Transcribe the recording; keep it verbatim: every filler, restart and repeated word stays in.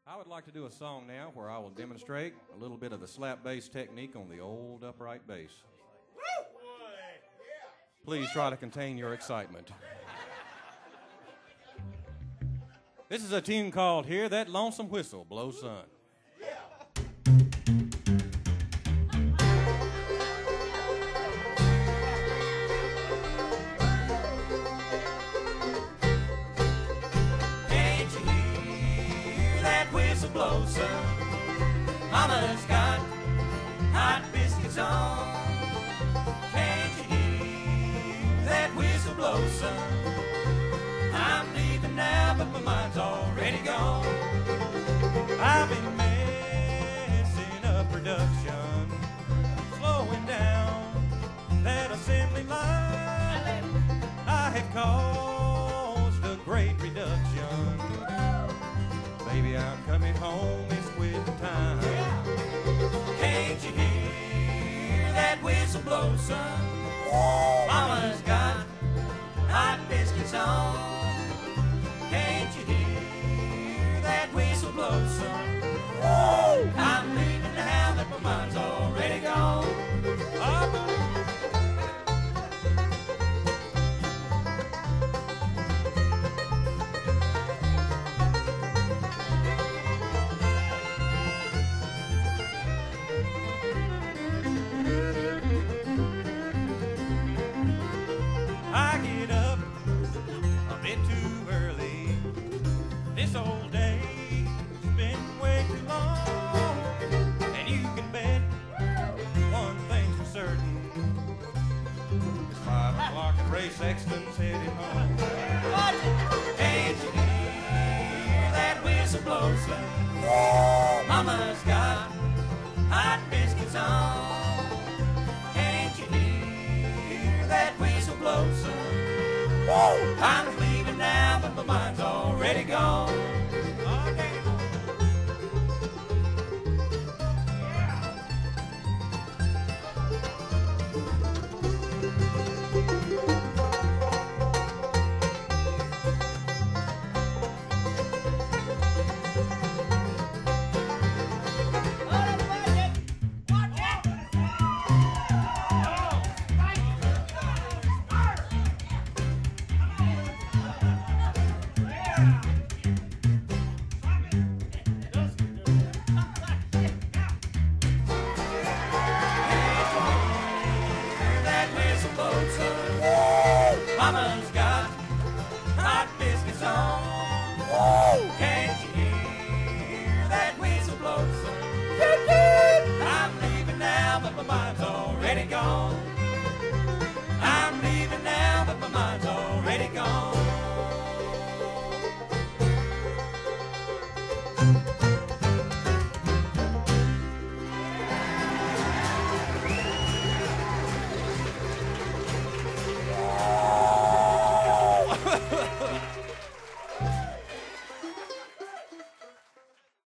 I would like to do a song now where I will demonstrate a little bit of the slap bass technique on the old upright bass. Please try to contain your excitement. This is a tune called Hear That Lonesome Whistle Blow, Son. Blow, son. Mama's got hot biscuits on. Can't you hear that whistle blow, son? I'm leaving now, but my mind's already gone. I've been messing up production, slowing down that assembly line. I have caused a great reduction. Baby, I'm coming home, it's quitting time. Can't you hear that whistle blow, son? Mama's got hot biscuits on. Can't you hear that whistle blow, son? I'm leaving now that my mind's already gone. Oh, this old day's been way too long, and you can bet one thing's for certain. It's five o'clock and Ray Sexton's headed home. Can't you hear that whistle blow, son? Mama's got hot biscuits on. Can't you hear that whistle blow, son? I'm leaving now, but my mind's already gone. Okay. Mama's got hot biscuits on. Can't you hear that whistle blow, son? I'm leaving now, but my mind's already gone.